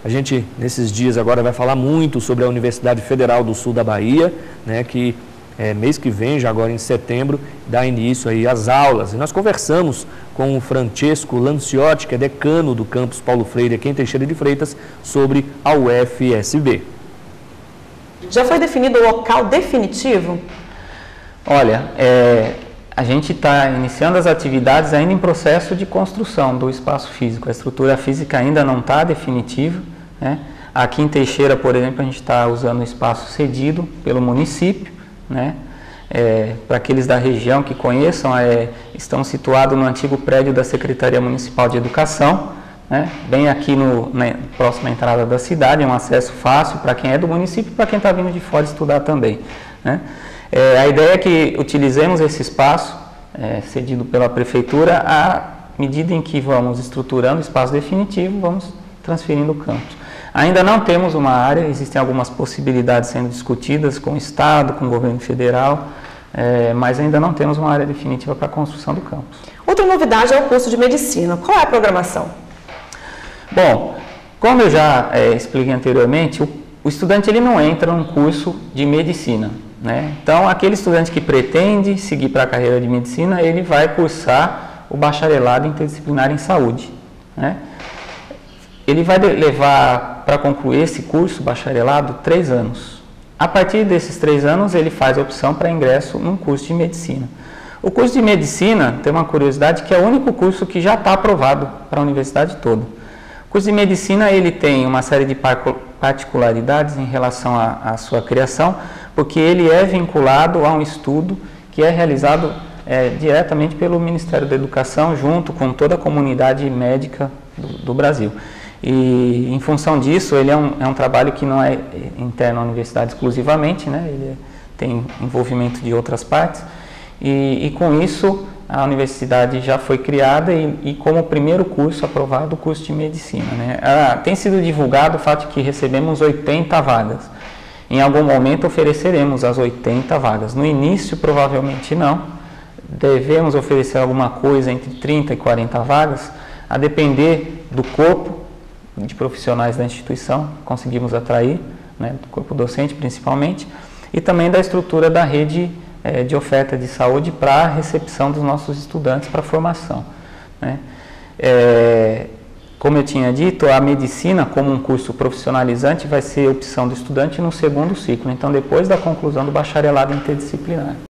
A gente, nesses dias agora, vai falar muito sobre a Universidade Federal do Sul da Bahia, né, que mês que vem, já agora em setembro, dá início aí às aulas. E nós conversamos com o Francesco Lanciotti, que é decano do campus Paulo Freire, aqui em Teixeira de Freitas, sobre a UFSB. Já foi definido o local definitivo? Olha, a gente está iniciando as atividades ainda em processo de construção do espaço físico. A estrutura física ainda não está definitiva, né? Aqui em Teixeira, por exemplo, a gente está usando o espaço cedido pelo município, né? Para aqueles da região que conheçam, estão situados no antigo prédio da Secretaria Municipal de Educação, né? Bem aqui próximo à entrada da cidade, é um acesso fácil para quem é do município e para quem está vindo de fora estudar também, né? A ideia é que utilizemos esse espaço cedido pela Prefeitura, à medida em que vamos estruturando o espaço definitivo, vamos transferindo o campus. Ainda não temos uma área, existem algumas possibilidades sendo discutidas com o Estado, com o governo federal, mas ainda não temos uma área definitiva para a construção do campus. Outra novidade é o curso de Medicina. Qual é a programação? Bom, como eu já expliquei anteriormente, o estudante ele não entra num curso de Medicina, né? Então, aquele estudante que pretende seguir para a carreira de Medicina, ele vai cursar o bacharelado interdisciplinar em Saúde, né? Ele vai levar para concluir esse curso, bacharelado, 3 anos. A partir desses 3 anos, ele faz a opção para ingresso num curso de Medicina. O curso de Medicina, tem uma curiosidade, que é o único curso que já está aprovado para a universidade toda. O curso de Medicina, ele tem uma série de particularidades em relação à sua criação, porque ele é vinculado a um estudo que é realizado diretamente pelo Ministério da Educação, junto com toda a comunidade médica do Brasil. E, em função disso, ele é um trabalho que não é interno à universidade exclusivamente, né? Ele tem envolvimento de outras partes, e com isso a universidade já foi criada e como primeiro curso aprovado, o curso de Medicina, né? Tem sido divulgado o fato de que recebemos 80 vagas. Em algum momento ofereceremos as 80 vagas. No início, provavelmente não. Devemos oferecer alguma coisa entre 30 e 40 vagas, a depender do corpo de profissionais da instituição que conseguimos atrair, né, do corpo docente principalmente, e também da estrutura da rede de oferta de saúde para a recepção dos nossos estudantes para a formação, né? Como eu tinha dito, a medicina, como um curso profissionalizante, vai ser opção do estudante no segundo ciclo, então depois da conclusão do bacharelado interdisciplinar.